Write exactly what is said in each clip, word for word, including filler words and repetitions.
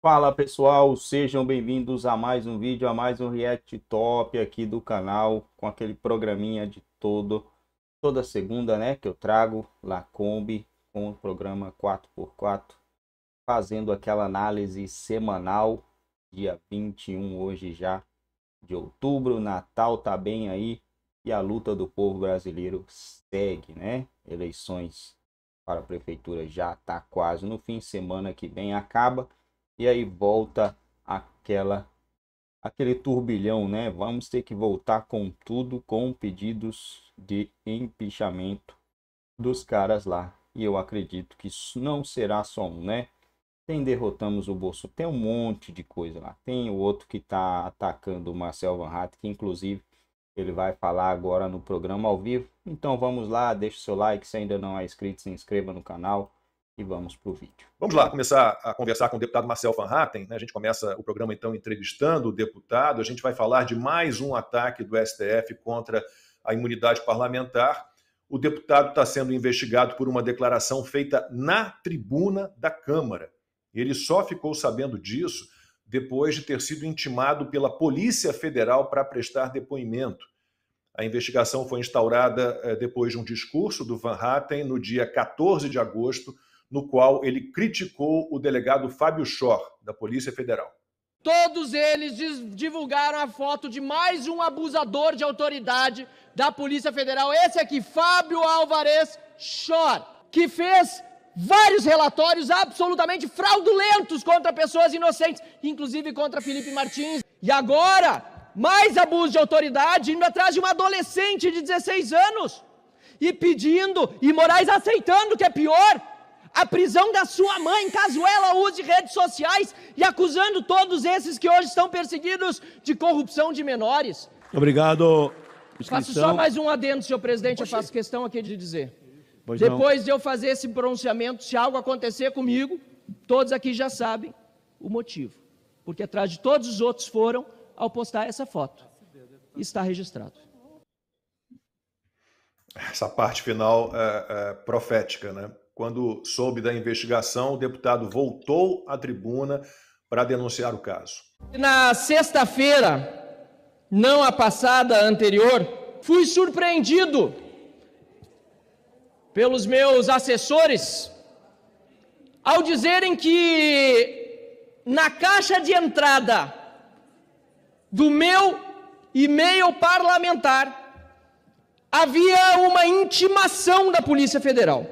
Fala pessoal, sejam bem-vindos a mais um vídeo, a mais um React Top aqui do canal, com aquele programinha de todo, toda segunda, né, que eu trago Lacombe com o programa quatro por quatro, fazendo aquela análise semanal, dia vinte e um hoje já de outubro, Natal tá bem aí e a luta do povo brasileiro segue, né, eleições para a prefeitura já tá quase no fim, semana que vem acaba. E aí volta aquela, aquele turbilhão, né? Vamos ter que voltar com tudo, com pedidos de empichamento dos caras lá. E eu acredito que isso não será só um, né? Tem derrotamos o Bolsonaro, tem um monte de coisa lá. Tem o outro que tá atacando o Marcel Van Hatten, que inclusive ele vai falar agora no programa ao vivo. Então vamos lá, deixa o seu like, se ainda não é inscrito, se inscreva no canal. E vamos para o vídeo. Vamos lá, começar a conversar com o deputado Marcel Van Hatten, né? A gente começa o programa, então, entrevistando o deputado. A gente vai falar de mais um ataque do S T F contra a imunidade parlamentar. O deputado está sendo investigado por uma declaração feita na tribuna da Câmara. Ele só ficou sabendo disso depois de ter sido intimado pela Polícia Federal para prestar depoimento. A investigação foi instaurada eh, depois de um discurso do Van Hatten no dia quatorze de agosto, no qual ele criticou o delegado Fábio Schor, da Polícia Federal. Todos eles divulgaram a foto de mais um abusador de autoridade da Polícia Federal, esse aqui, Fábio Álvares Schor, que fez vários relatórios absolutamente fraudulentos contra pessoas inocentes, inclusive contra Felipe Martins. E agora, mais abuso de autoridade, indo atrás de uma adolescente de dezesseis anos, e pedindo, e Moraes aceitando, que é pior, a prisão da sua mãe, caso ela use redes sociais, e acusando todos esses que hoje estão perseguidos de corrupção de menores. Obrigado. Faço só mais um adendo, senhor presidente, eu faço questão aqui de dizer. Pois Depois não. de eu fazer esse pronunciamento, se algo acontecer comigo, todos aqui já sabem o motivo. Porque atrás de todos os outros foram ao postar essa foto. Está registrado. Essa parte final é, é profética, né? Quando soube da investigação, o deputado voltou à tribuna para denunciar o caso. Na sexta-feira, não a passada, a anterior, fui surpreendido pelos meus assessores ao dizerem que na caixa de entrada do meu e-mail parlamentar havia uma intimação da Polícia Federal.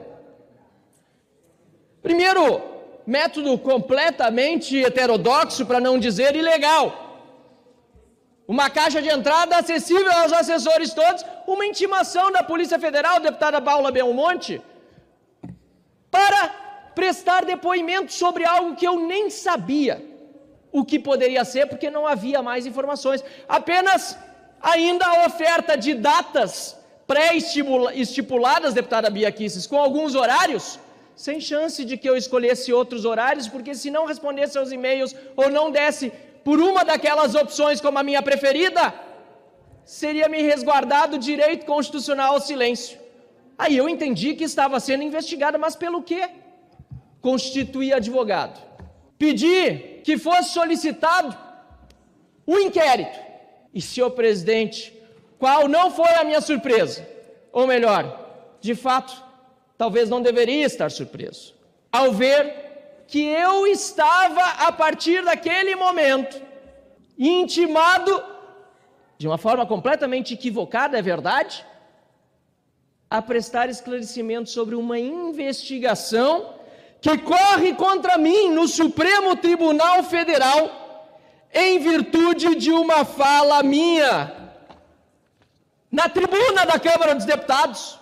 Primeiro, método completamente heterodoxo, para não dizer ilegal. Uma caixa de entrada acessível aos assessores todos, uma intimação da Polícia Federal, deputada Paula Belmonte, para prestar depoimento sobre algo que eu nem sabia o que poderia ser, porque não havia mais informações. Apenas ainda a oferta de datas pré-estipuladas, deputada Bia Kicis, com alguns horários, sem chance de que eu escolhesse outros horários, porque se não respondesse aos e-mails ou não desse por uma daquelas opções como a minha preferida, seria me resguardado o direito constitucional ao silêncio. Aí eu entendi que estava sendo investigada, mas pelo quê? Constituí advogado. Pedi que fosse solicitado um inquérito. E, senhor presidente, qual não foi a minha surpresa? Ou melhor, de fato, talvez não deveria estar surpreso, ao ver que eu estava, a partir daquele momento, intimado, de uma forma completamente equivocada, é verdade, a prestar esclarecimentos sobre uma investigação que corre contra mim no Supremo Tribunal Federal, em virtude de uma fala minha, na tribuna da Câmara dos Deputados.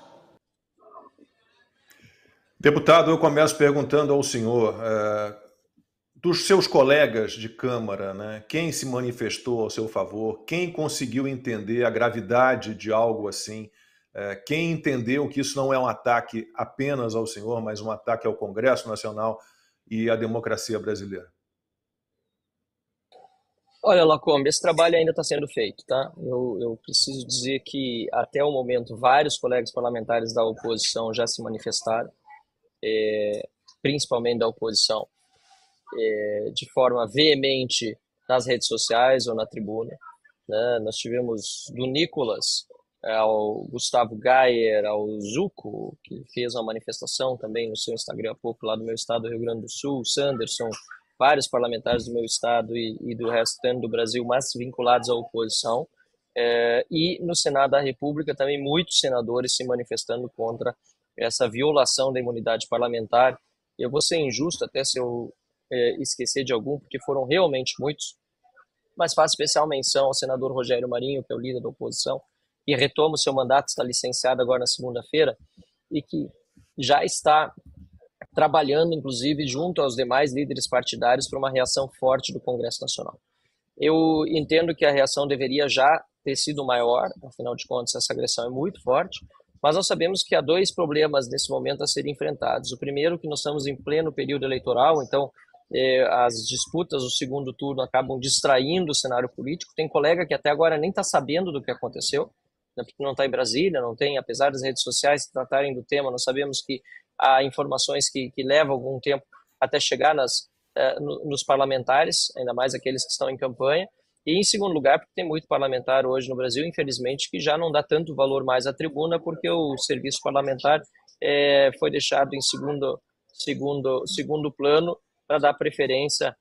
Deputado, eu começo perguntando ao senhor, é, dos seus colegas de Câmara, né, quem se manifestou ao seu favor, quem conseguiu entender a gravidade de algo assim, é, quem entendeu que isso não é um ataque apenas ao senhor, mas um ataque ao Congresso Nacional e à democracia brasileira? Olha, Lacombe, esse trabalho ainda está sendo feito, tá? Eu, eu preciso dizer que, até o momento, vários colegas parlamentares da oposição já se manifestaram, é, principalmente da oposição. é, de forma veemente nas redes sociais ou na tribuna, né? Nós tivemos do Nicolas ao Gustavo Gayer, ao Zuco, que fez uma manifestação também no seu Instagram há pouco, lá do meu estado, Rio Grande do Sul, Sanderson, vários parlamentares do meu estado e, e do restante do Brasil, mas vinculados à oposição. É, e no Senado da República também muitos senadores se manifestando contra essa violação da imunidade parlamentar. Eu vou ser injusto até se eu é, esquecer de algum, porque foram realmente muitos, mas faço especial menção ao senador Rogério Marinho, que é o líder da oposição, e retoma o seu mandato, está licenciado agora na segunda-feira, e que já está trabalhando, inclusive, junto aos demais líderes partidários para uma reação forte do Congresso Nacional. Eu entendo que a reação deveria já ter sido maior, afinal de contas, essa agressão é muito forte, mas nós sabemos que há dois problemas nesse momento a serem enfrentados. O primeiro, que nós estamos em pleno período eleitoral, então eh, as disputas do segundo turno acabam distraindo o cenário político. Tem colega que até agora nem está sabendo do que aconteceu, né, porque não está em Brasília, não tem, apesar das redes sociais tratarem do tema, nós sabemos que há informações que, que levam algum tempo até chegar nas, eh, no, nos parlamentares, ainda mais aqueles que estão em campanha. E, em segundo lugar, porque tem muito parlamentar hoje no Brasil, infelizmente, que já não dá tanto valor mais à tribuna, porque o serviço parlamentar é, foi deixado em segundo, segundo, segundo plano para dar preferência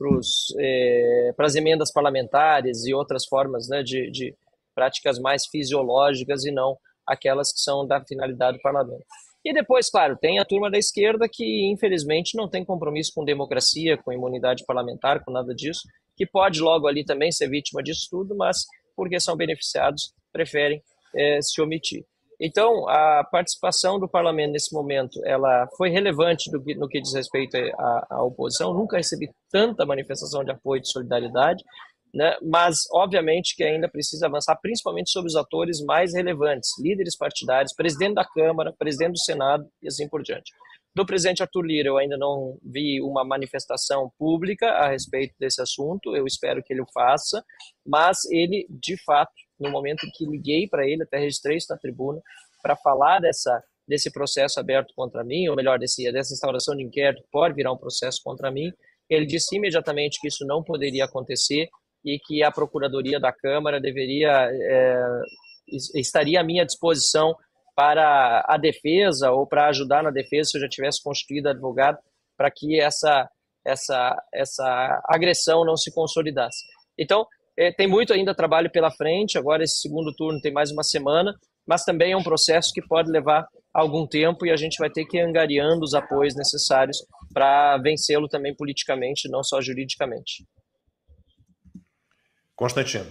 é, para as emendas parlamentares e outras formas, né, de, de práticas mais fisiológicas e não aquelas que são da finalidade do parlamento. E depois, claro, tem a turma da esquerda que, infelizmente, não tem compromisso com democracia, com imunidade parlamentar, com nada disso, que pode logo ali também ser vítima disso tudo, mas porque são beneficiados, preferem é, se omitir. Então, a participação do parlamento nesse momento, ela foi relevante no que, no que diz respeito à, à oposição. Nunca recebi tanta manifestação de apoio e de solidariedade, né? Mas, obviamente, que ainda precisa avançar, principalmente sobre os atores mais relevantes, líderes partidários, presidente da Câmara, presidente do Senado e assim por diante. Do presidente Arthur Lira, eu ainda não vi uma manifestação pública a respeito desse assunto, eu espero que ele o faça, mas ele, de fato, no momento em que liguei para ele, até registrei isso na tribuna, para falar dessa, desse processo aberto contra mim, ou melhor, desse, dessa instauração de inquérito que pode virar um processo contra mim, ele disse imediatamente que isso não poderia acontecer e que a Procuradoria da Câmara deveria, é, estaria à minha disposição para a defesa ou para ajudar na defesa se eu já tivesse constituído advogado para que essa, essa, essa agressão não se consolidasse. Então, é, tem muito ainda trabalho pela frente, agora esse segundo turno tem mais uma semana, mas também é um processo que pode levar algum tempo e a gente vai ter que ir angariando os apoios necessários para vencê-lo também politicamente, não só juridicamente. Constantino.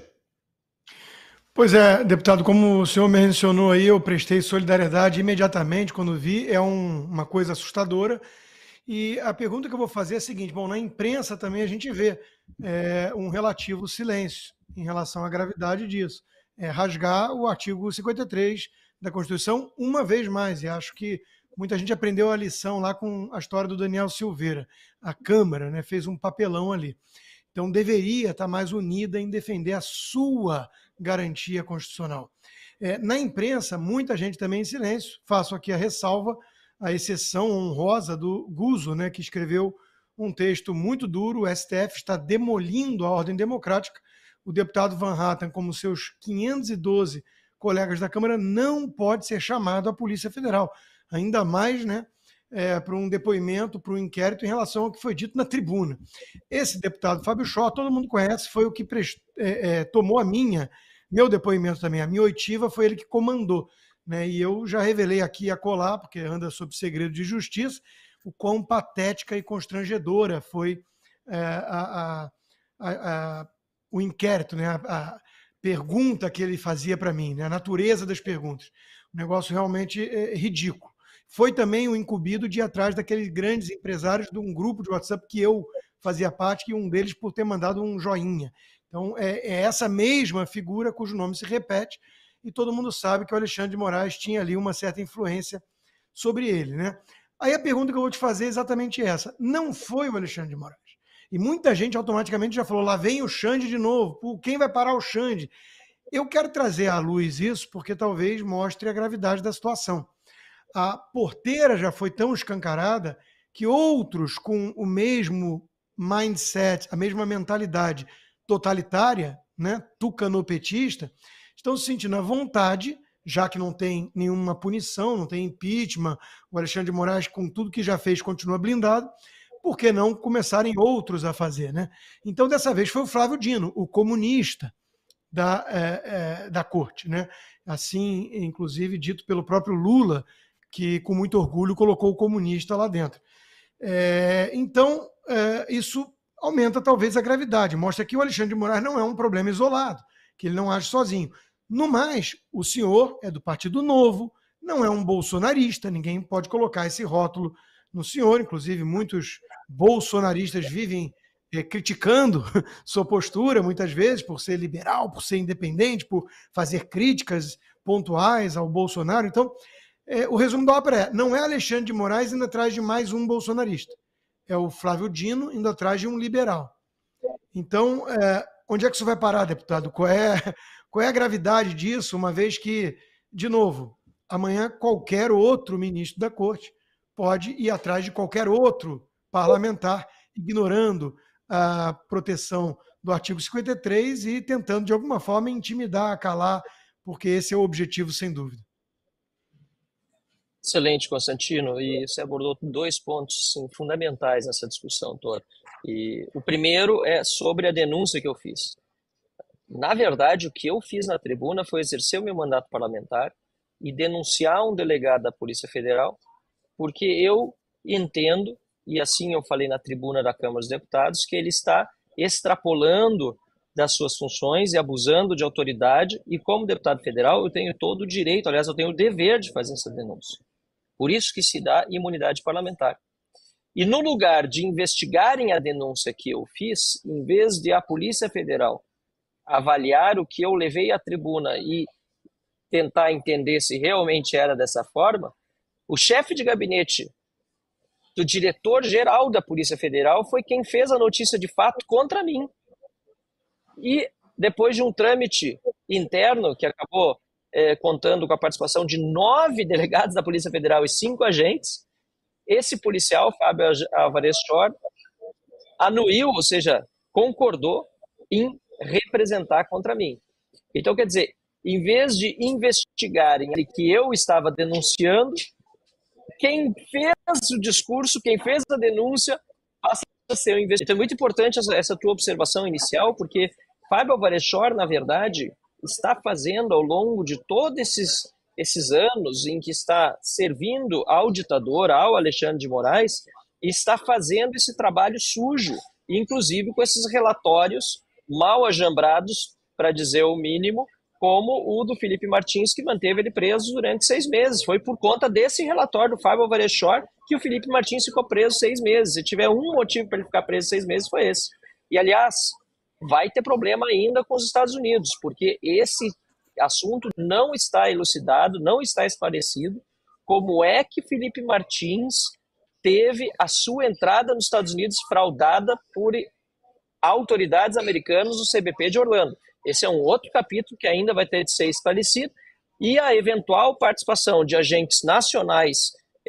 Pois é, deputado, como o senhor mencionou aí, eu prestei solidariedade imediatamente quando vi, é um, uma coisa assustadora. E a pergunta que eu vou fazer é a seguinte: bom, na imprensa também a gente vê é, um relativo silêncio em relação à gravidade disso. É rasgar o artigo cinquenta e três da Constituição uma vez mais, e acho que muita gente aprendeu a lição lá com a história do Daniel Silveira. A Câmara, né, fez um papelão ali. Então deveria estar mais unida em defender a sua garantia constitucional. É, na imprensa, muita gente também em silêncio. Faço aqui a ressalva, a exceção honrosa do Guzzo, né, que escreveu um texto muito duro. O S T F está demolindo a ordem democrática. O deputado Van Hatten, como seus quinhentos e doze colegas da Câmara, não pode ser chamado à Polícia Federal. Ainda mais, né, é, para um depoimento, para um inquérito em relação ao que foi dito na tribuna. Esse deputado Fábio Schor, todo mundo conhece, foi o que prest... é, é, tomou a minha, meu depoimento também, a minha oitiva, foi ele que comandou, né? E eu já revelei aqui a colar, porque anda sob segredo de justiça, o quão patética e constrangedora foi é, a, a, a, o inquérito, né? a, a pergunta que ele fazia para mim, né? A natureza das perguntas. Um negócio realmente é, ridículo. Foi também o incumbido de ir atrás daqueles grandes empresários de um grupo de WhatsApp que eu fazia parte, e um deles por ter mandado um joinha. Então, é, é essa mesma figura cujo nome se repete, e todo mundo sabe que o Alexandre de Moraes tinha ali uma certa influência sobre ele, né? Aí a pergunta que eu vou te fazer é exatamente essa. Não foi o Alexandre de Moraes. E muita gente automaticamente já falou, lá vem o Xande de novo, pô, quem vai parar o Xande? Eu quero trazer à luz isso porque talvez mostre a gravidade da situação. A porteira já foi tão escancarada que outros com o mesmo mindset, a mesma mentalidade totalitária, né, tucanopetista, estão se sentindo à vontade, já que não tem nenhuma punição, não tem impeachment, o Alexandre de Moraes, com tudo que já fez, continua blindado, por que não começarem outros a fazer, né? Então, dessa vez, foi o Flávio Dino, o comunista da, é, é, da corte, né? Assim, inclusive, dito pelo próprio Lula, que, com muito orgulho, colocou o comunista lá dentro. É, então, é, isso aumenta, talvez, a gravidade, mostra que o Alexandre de Moraes não é um problema isolado, que ele não age sozinho. No mais, o senhor é do Partido Novo, não é um bolsonarista, ninguém pode colocar esse rótulo no senhor, inclusive muitos bolsonaristas vivem é, criticando sua postura, muitas vezes, por ser liberal, por ser independente, por fazer críticas pontuais ao Bolsonaro. Então, é, o resumo da ópera é, não é Alexandre de Moraes indo atrás de mais um bolsonarista, é o Flávio Dino indo atrás de um liberal. Então, é, onde é que isso vai parar, deputado? Qual é, qual é a gravidade disso, uma vez que, de novo, amanhã qualquer outro ministro da corte pode ir atrás de qualquer outro parlamentar, ignorando a proteção do artigo cinquenta e três e tentando, de alguma forma, intimidar, calar, porque esse é o objetivo, sem dúvida. Excelente, Constantino, e você abordou dois pontos sim, fundamentais nessa discussão toda. E o primeiro é sobre a denúncia que eu fiz. Na verdade, o que eu fiz na tribuna foi exercer o meu mandato parlamentar e denunciar um delegado da Polícia Federal, porque eu entendo, e assim eu falei na tribuna da Câmara dos Deputados, que ele está extrapolando das suas funções e abusando de autoridade, e como deputado federal eu tenho todo o direito, aliás, eu tenho o dever de fazer essa denúncia. Por isso que se dá imunidade parlamentar. E no lugar de investigarem a denúncia que eu fiz, em vez de a Polícia Federal avaliar o que eu levei à tribuna e tentar entender se realmente era dessa forma, o chefe de gabinete do diretor-geral da Polícia Federal foi quem fez a notícia de fato contra mim. E depois de um trâmite interno que acabou é, contando com a participação de nove delegados da Polícia Federal e cinco agentes, esse policial, Fábio Alvarez Shore, anuiu, ou seja, concordou em representar contra mim. Então, quer dizer, em vez de investigarem que eu estava denunciando, quem fez o discurso, quem fez a denúncia, passa a ser o investigador. Então é muito importante essa, essa tua observação inicial, porque Fábio Alvarez Shore, na verdade, está fazendo ao longo de todos esses, esses anos em que está servindo ao ditador, ao Alexandre de Moraes, está fazendo esse trabalho sujo, inclusive com esses relatórios mal ajambrados, para dizer o mínimo, como o do Felipe Martins, que manteve ele preso durante seis meses. Foi por conta desse relatório do Fábio Alvarez Shore que o Felipe Martins ficou preso seis meses. Se tiver um motivo para ele ficar preso seis meses, foi esse. E, aliás, vai ter problema ainda com os Estados Unidos, porque esse assunto não está elucidado, não está esclarecido. Como é que Felipe Martins teve a sua entrada nos Estados Unidos fraudada por autoridades americanas do C B P de Orlando? Esse é um outro capítulo que ainda vai ter de ser esclarecido, e a eventual participação de agentes nacionais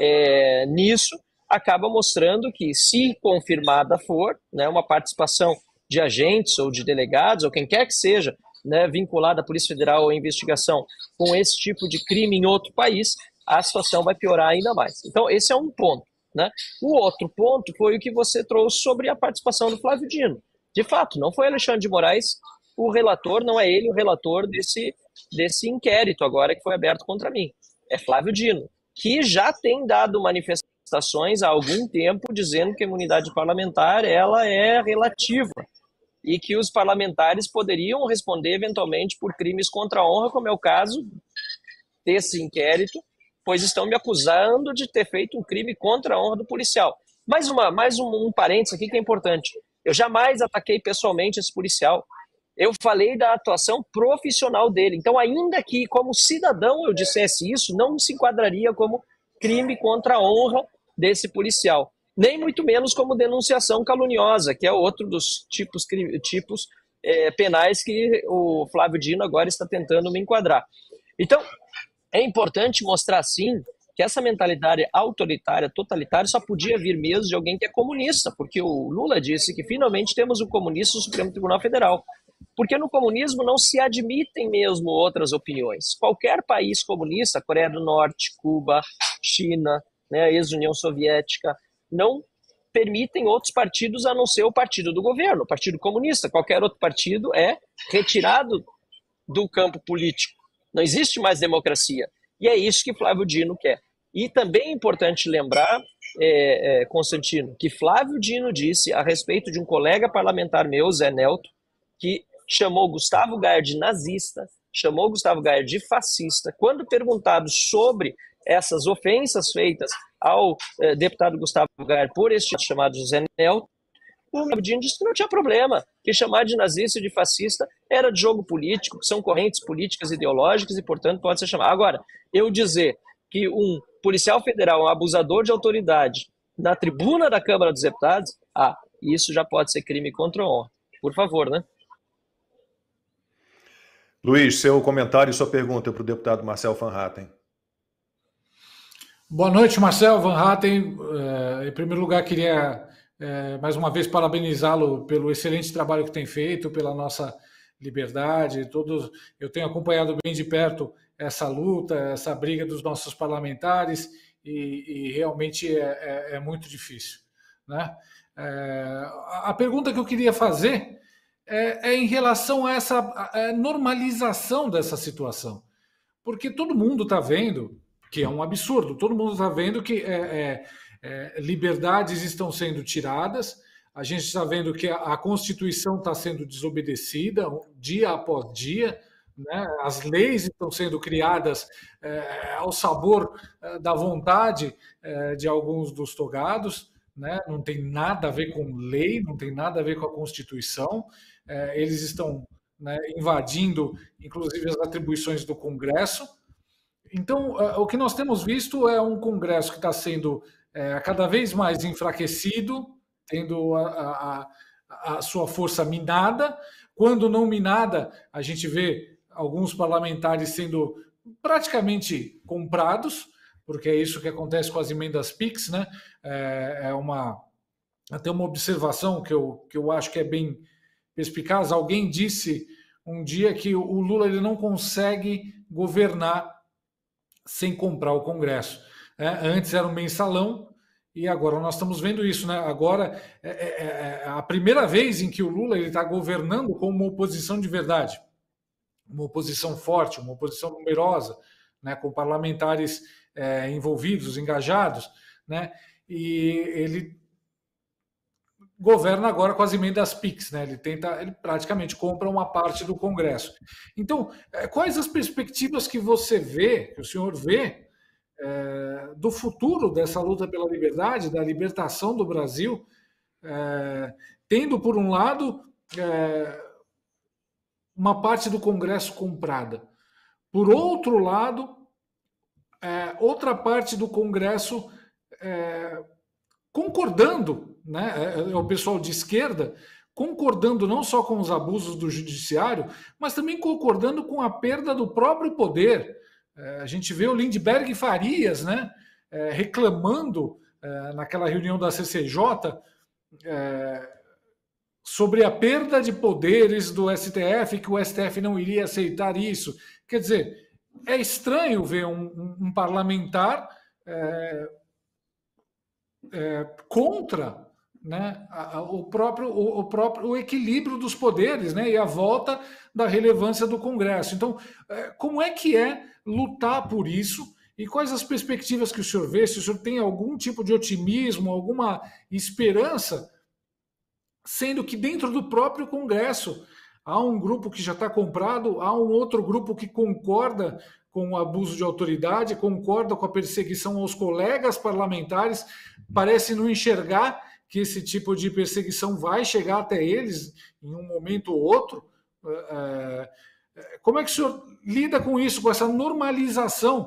é, nisso acaba mostrando que, se confirmada for, né, uma participação de agentes ou de delegados, ou quem quer que seja, né, vinculado à Polícia Federal ou à investigação com esse tipo de crime em outro país, a situação vai piorar ainda mais. Então, esse é um ponto, né? O outro ponto foi o que você trouxe sobre a participação do Flávio Dino. De fato, não foi Alexandre de Moraes o relator, não é ele o relator desse, desse inquérito agora que foi aberto contra mim. É Flávio Dino, que já tem dado manifestações há algum tempo dizendo que a imunidade parlamentar ela é relativa e que os parlamentares poderiam responder eventualmente por crimes contra a honra, como é o caso desse inquérito, pois estão me acusando de ter feito um crime contra a honra do policial. Mais, uma, mais um, um parênteses aqui que é importante. Eu jamais ataquei pessoalmente esse policial. Eu falei da atuação profissional dele. Então, ainda que como cidadão eu dissesse isso, não se enquadraria como crime contra a honra desse policial. Nem muito menos como denunciação caluniosa, que é outro dos tipos, tipos é, penais que o Flávio Dino agora está tentando me enquadrar. Então, é importante mostrar, sim, que essa mentalidade autoritária, totalitária, só podia vir mesmo de alguém que é comunista, porque o Lula disse que finalmente temos um comunista no Supremo Tribunal Federal. Porque no comunismo não se admitem mesmo outras opiniões. Qualquer país comunista, Coreia do Norte, Cuba, China, né, ex-União Soviética, não permitem outros partidos a não ser o partido do governo, o Partido Comunista. Qualquer outro partido é retirado do campo político. Não existe mais democracia. E é isso que Flávio Dino quer. E também é importante lembrar, é, é, Constantino, que Flávio Dino disse a respeito de um colega parlamentar meu, Zé Nelto, que chamou Gustavo Gayer de nazista, chamou Gustavo Gayer de fascista. Quando perguntado sobre essas ofensas feitas ao eh, deputado Gustavo Gayer por este chamado José Nelto, o Flávio Dino disse que não tinha problema, que chamar de nazista e de fascista era de jogo político, que são correntes políticas ideológicas e, portanto, pode ser chamado. Agora, eu dizer que um policial federal, um abusador de autoridade, na tribuna da Câmara dos Deputados, ah, isso já pode ser crime contra a honra. Por favor, né? Luiz, seu comentário e sua pergunta para o deputado Marcel Van Hatten. Boa noite, Marcel Van Hatten. Em primeiro lugar, queria mais uma vez parabenizá-lo pelo excelente trabalho que tem feito, pela nossa liberdade. Todos, eu tenho acompanhado bem de perto essa luta, essa briga dos nossos parlamentares e, e realmente é, é, é muito difícil, né? É, a pergunta que eu queria fazer é, é em relação a essa a normalização dessa situação, porque todo mundo está vendo que é um absurdo, todo mundo está vendo que é, é, é, liberdades estão sendo tiradas, a gente está vendo que a, a Constituição está sendo desobedecida dia após dia, né? As leis estão sendo criadas é, ao sabor é, da vontade é, de alguns dos togados, né? Não tem nada a ver com lei, não tem nada a ver com a Constituição, é, eles estão, né, invadindo, inclusive, as atribuições do Congresso. Então, o que nós temos visto é um Congresso que está sendo é, cada vez mais enfraquecido, tendo a, a, a sua força minada. Quando não minada, a gente vê alguns parlamentares sendo praticamente comprados, porque é isso que acontece com as emendas PIX, né? É, é uma, até uma observação que eu, que eu acho que é bem perspicaz. Alguém disse um dia que o Lula ele não consegue governar sem comprar o Congresso. É, antes era um mensalão e agora nós estamos vendo isso, né? Agora é, é, é a primeira vez em que o Lula está governando com uma oposição de verdade, uma oposição forte, uma oposição numerosa, né? Com parlamentares é, envolvidos, engajados, né? E ele governa agora com as emendas PIX, né? Ele tenta, ele praticamente compra uma parte do Congresso. Então, quais as perspectivas que você vê, que o senhor vê, é, do futuro dessa luta pela liberdade, da libertação do Brasil, é, tendo, por um lado, é, uma parte do Congresso comprada. Por outro lado, é, outra parte do Congresso é, concordando, né, é o pessoal de esquerda, concordando não só com os abusos do judiciário, mas também concordando com a perda do próprio poder. É, a gente vê o Lindbergh e Farias, né, é, reclamando é, naquela reunião da C C J é, sobre a perda de poderes do S T F, que o S T F não iria aceitar isso. Quer dizer, é estranho ver um, um, um parlamentar é, é, contra, né, a, a, o, próprio, o, o próprio o equilíbrio dos poderes, né, e a volta da relevância do Congresso. Então, é, como é que é lutar por isso e quais as perspectivas que o senhor vê? Se o senhor tem algum tipo de otimismo, alguma esperança, sendo que dentro do próprio Congresso há um grupo que já está comprado, há um outro grupo que concorda com o abuso de autoridade, concorda com a perseguição aos colegas parlamentares, parece não enxergar que esse tipo de perseguição vai chegar até eles em um momento ou outro. Como é que o senhor lida com isso, com essa normalização?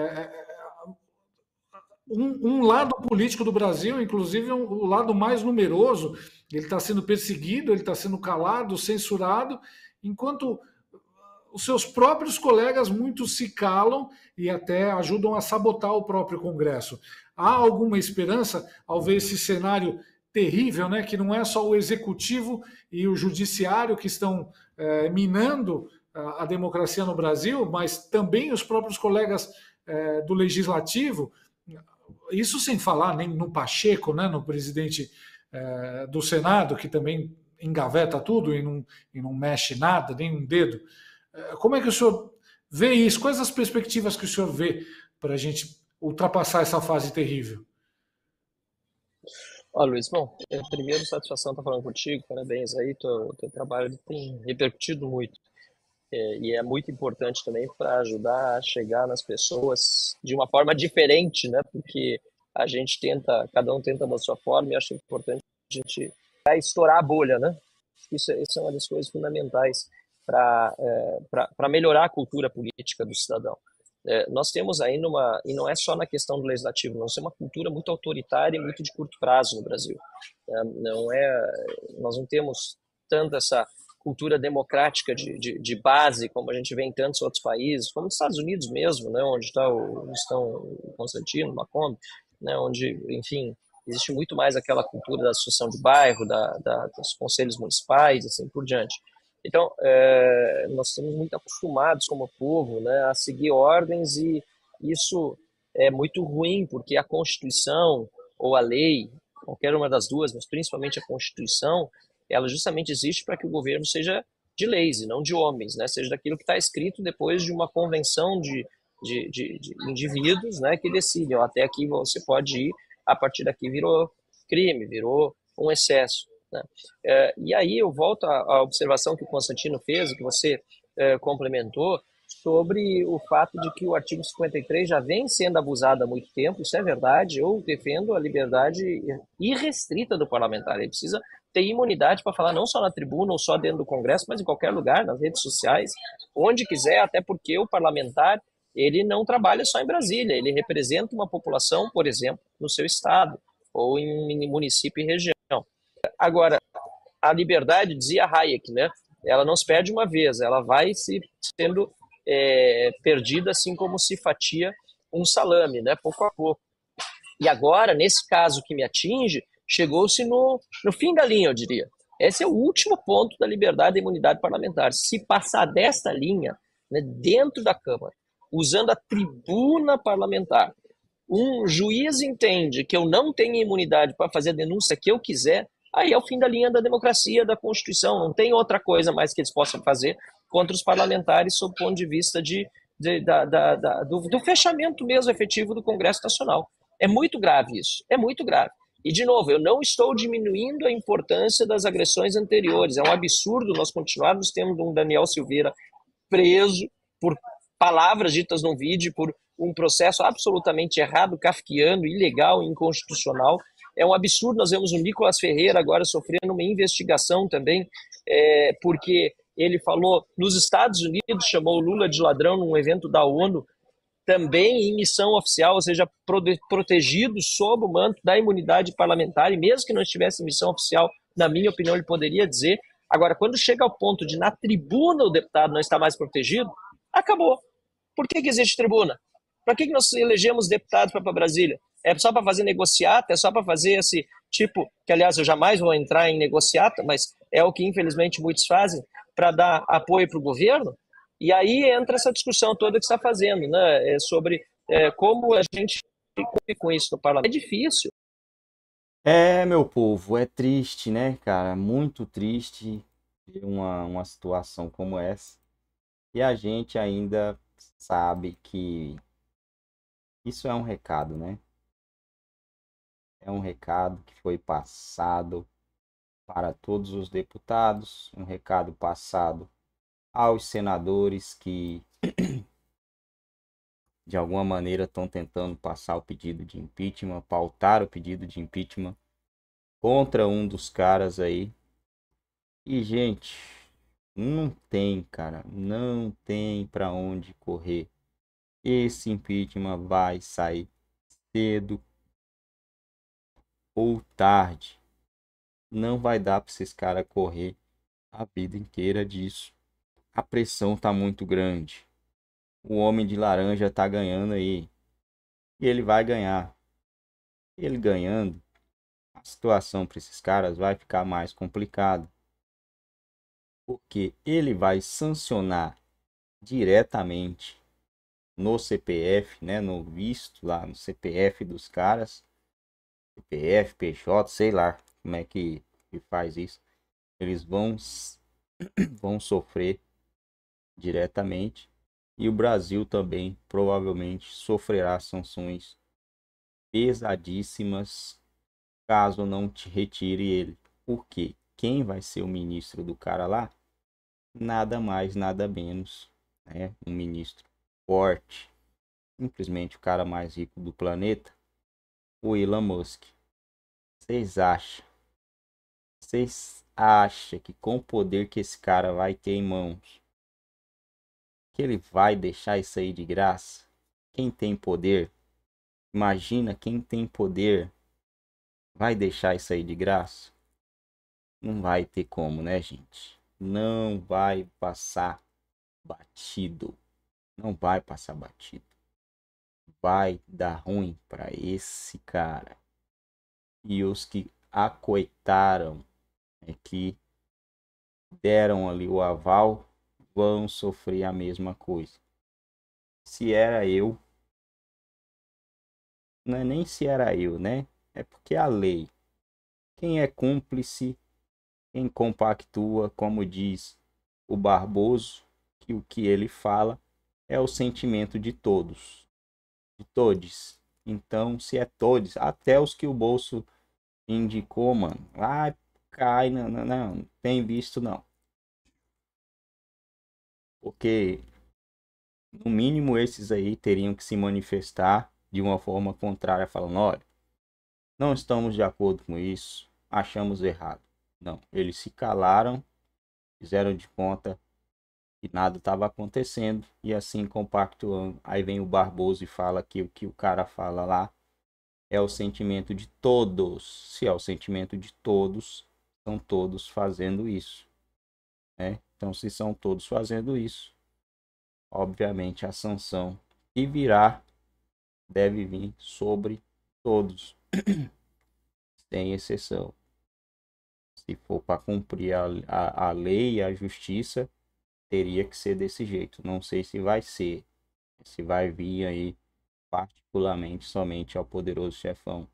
Um, um lado político do Brasil, inclusive um, o lado mais numeroso, ele está sendo perseguido, ele está sendo calado, censurado, enquanto os seus próprios colegas, muitos se calam e até ajudam a sabotar o próprio Congresso. Há alguma esperança ao ver esse cenário terrível, né, que não é só o executivo e o judiciário que estão é, minando a, a democracia no Brasil, mas também os próprios colegas é, do legislativo, isso sem falar nem no Pacheco, né, no presidente é, do Senado, que também engaveta tudo e não, e não mexe nada, nem um dedo. É, como é que o senhor vê isso? Quais as perspectivas que o senhor vê para a gente ultrapassar essa fase terrível? Ó, Luiz, bom, é, primeiro, satisfação estar falando contigo, parabéns aí, teu, teu trabalho tem repercutido muito, é, e é muito importante também para ajudar a chegar nas pessoas de uma forma diferente, né, porque a gente tenta, cada um tenta da sua forma, e acho importante a gente estourar a bolha, né, isso, isso é uma das coisas fundamentais para é, para melhorar a cultura política do cidadão. É, nós temos aí numa, e não é só na questão do legislativo, nós temos uma cultura muito autoritária e muito de curto prazo no Brasil. É, não é, nós não temos tanto essa cultura democrática de, de, de base como a gente vê em tantos outros países, como nos Estados Unidos mesmo, né, onde está o, estão o Constantino, o Macomb, né, onde, enfim, existe muito mais aquela cultura da associação de bairro, da, da, dos conselhos municipais, assim por diante. Então, é, nós estamos muito acostumados como povo, né, a seguir ordens, e isso é muito ruim, porque a Constituição ou a lei, qualquer uma das duas, mas principalmente a Constituição, ela justamente existe para que o governo seja de leis e não de homens, né, seja daquilo que está escrito depois de uma convenção de, de, de, de indivíduos, né, que decidem, até aqui você pode ir, a partir daqui virou crime, virou um excesso. Né? É, e aí eu volto à, à observação que o Constantino fez, que você é, complementou, sobre o fato de que o artigo cinquenta e três já vem sendo abusado há muito tempo. Isso é verdade. Eu defendo a liberdade irrestrita do parlamentar. Ele precisa ter imunidade para falar não só na tribuna ou só dentro do Congresso, mas em qualquer lugar, nas redes sociais, onde quiser, até porque o parlamentar ele não trabalha só em Brasília, ele representa uma população, por exemplo, no seu estado ou em município e região. Agora, a liberdade, dizia Hayek, né? Ela não se perde uma vez, ela vai se sendo é, perdida assim como se fatia um salame, né? Pouco a pouco. E agora, nesse caso que me atinge, chegou-se no, no fim da linha, eu diria. Esse é o último ponto da liberdade e imunidade parlamentar. Se passar desta linha, né, dentro da Câmara, usando a tribuna parlamentar, um juiz entende que eu não tenho imunidade para fazer a denúncia que eu quiser, aí é o fim da linha da democracia, da Constituição. Não tem outra coisa mais que eles possam fazer contra os parlamentares sob o ponto de vista de, de, da, da, da, do, do fechamento mesmo efetivo do Congresso Nacional. É muito grave isso, é muito grave. E, de novo, eu não estou diminuindo a importância das agressões anteriores. É um absurdo nós continuarmos tendo um Daniel Silveira preso por palavras ditas num vídeo, por um processo absolutamente errado, kafkiano, ilegal, inconstitucional. É um absurdo. Nós vemos o Nicolas Ferreira agora sofrendo uma investigação também, é, porque ele falou nos Estados Unidos, chamou o Lula de ladrão num evento da ONU, também em missão oficial, ou seja, protegido sob o manto da imunidade parlamentar, e mesmo que não estivesse em missão oficial, na minha opinião, ele poderia dizer. Agora, quando chega ao ponto de na tribuna o deputado não está mais protegido, acabou. Por que que existe tribuna? Para que que nós elegemos deputados para Brasília? É só para fazer negociata? É só para fazer esse tipo, que aliás eu jamais vou entrar em negociata, mas é o que infelizmente muitos fazem, para dar apoio para o governo? E aí entra essa discussão toda que você está fazendo, né? É sobre é, como a gente fica com isso no parlamento. É difícil. É, meu povo, é triste, né, cara? Muito triste ver uma, uma situação como essa. E a gente ainda sabe que isso é um recado, né? É um recado que foi passado para todos os deputados, um recado passado aos senadores que de alguma maneira estão tentando passar o pedido de impeachment, pautar o pedido de impeachment contra um dos caras aí. E, gente, não tem, cara, não tem para onde correr. Esse impeachment vai sair cedo ou tarde. Não vai dar para esses caras correr a vida inteira disso. a pressão tá muito grande. O homem de laranja tá ganhando aí. E ele vai ganhar. Ele ganhando, a situação para esses caras vai ficar mais complicada. Porque ele vai sancionar diretamente no C P F, né, no visto lá no C P F dos caras, C P F, P J, sei lá como é que, que faz isso. Eles vão vão sofrer diretamente e o Brasil também provavelmente sofrerá sanções pesadíssimas caso não te retire ele. Porque quem vai ser o ministro do cara lá? Nada mais, nada menos, né? Um ministro forte, simplesmente o cara mais rico do planeta, o Elon Musk. Vocês acham? Vocês acham que com o poder que esse cara vai ter em mãos, que ele vai deixar isso aí de graça? Quem tem poder, imagina quem tem poder, vai deixar isso aí de graça? Não vai ter como, né, gente? Não vai passar batido. Não vai passar batido. Vai dar ruim para esse cara. E os que acoitaram, é que deram ali o aval, vão sofrer a mesma coisa. Se era eu, não é nem se era eu, né? É porque a lei, quem é cúmplice, quem compactua, como diz o Barboso, que o que ele fala é o sentimento de todos, de todos. Então, se é todos, até os que o bolso indicou, mano, ah, cai, não, não, não, não tem visto não. Porque, no mínimo, esses aí teriam que se manifestar de uma forma contrária, falando, olha, não estamos de acordo com isso, achamos errado. Não, eles se calaram, fizeram de conta que nada estava acontecendo e assim compactuando. Aí vem o Barboso e fala que o que o cara fala lá é o sentimento de todos. Se é o sentimento de todos, são todos fazendo isso, né? Então, se são todos fazendo isso, obviamente a sanção que virá deve vir sobre todos, sem exceção. Se for para cumprir a, a, a lei e a justiça, teria que ser desse jeito. Não sei se vai ser, se vai vir aí particularmente somente ao poderoso chefão,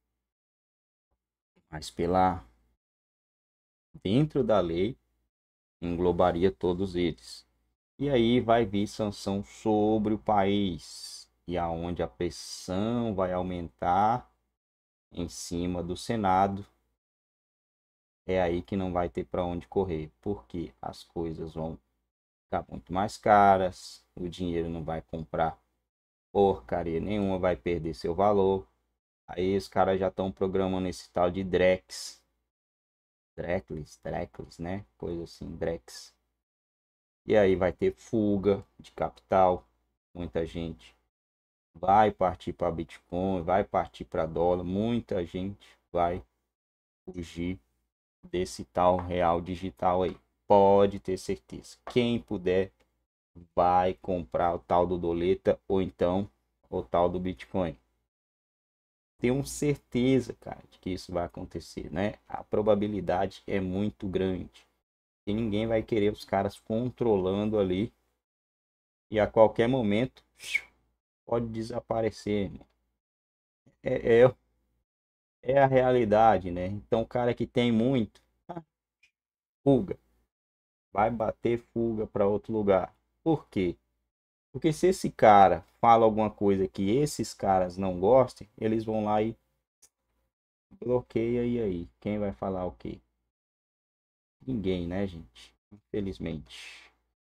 mas pela dentro da lei englobaria todos eles. E aí vai vir sanção sobre o país, e aonde a pressão vai aumentar em cima do Senado. É aí que não vai ter para onde correr, porque as coisas vão ficar muito mais caras, o dinheiro não vai comprar porcaria nenhuma, vai perder seu valor. Aí os caras já estão programando esse tal de Drex. Drex, Drex, né? Coisa assim, Drex. E aí vai ter fuga de capital. Muita gente vai partir para Bitcoin, vai partir para dólar. Muita gente vai fugir desse tal real digital aí. Pode ter certeza. Quem puder vai comprar o tal do doleta ou então o tal do Bitcoin. Tenho certeza, cara, de que isso vai acontecer, né? A probabilidade é muito grande. E ninguém vai querer os caras controlando ali. E a qualquer momento pode desaparecer. Né? É, é, é a realidade, né? Então o cara que tem muito, fuga. Vai bater fuga para outro lugar. Por quê? Porque se esse cara fala alguma coisa que esses caras não gostem, eles vão lá e bloqueia e aí. Quem vai falar o quê? Ninguém, né, gente? Infelizmente.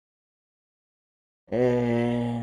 É...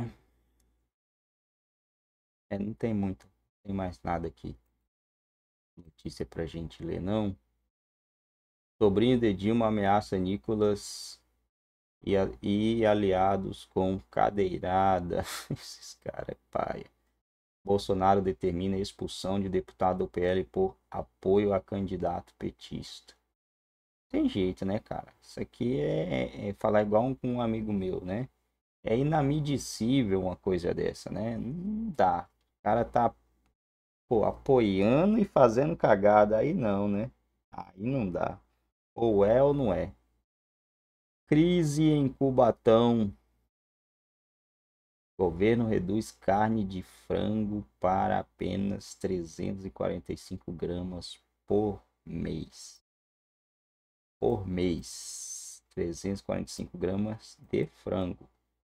é... Não tem muito. Não tem mais nada aqui. Notícia pra gente ler, não. Sobrinho de Dilma ameaça Nicolas e, a... e aliados com cadeirada. Esses caras é paia. Bolsonaro determina a expulsão de deputado do P L por apoio a candidato petista. Tem jeito, né, cara? Isso aqui é, é falar igual um, um amigo meu, né? É inadmissível uma coisa dessa, né? Não dá. O cara tá, pô, apoiando e fazendo cagada. Aí não, né? Aí não dá. Ou é ou não é. Crise em Cubatão. Governo reduz carne de frango para apenas trezentos e quarenta e cinco gramas por mês. Por mês. trezentos e quarenta e cinco gramas de frango.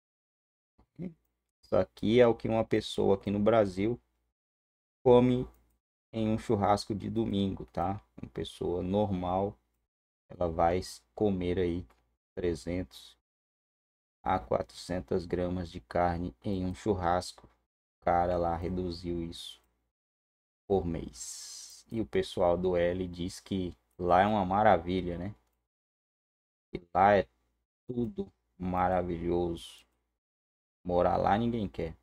Isso aqui é o que uma pessoa aqui no Brasil come em um churrasco de domingo, tá? Uma pessoa normal, ela vai comer aí trezentos a quatrocentas gramas de carne em um churrasco. O cara lá reduziu isso por mês. E o pessoal do L diz que lá é uma maravilha, né? E lá é tudo maravilhoso. Morar lá ninguém quer.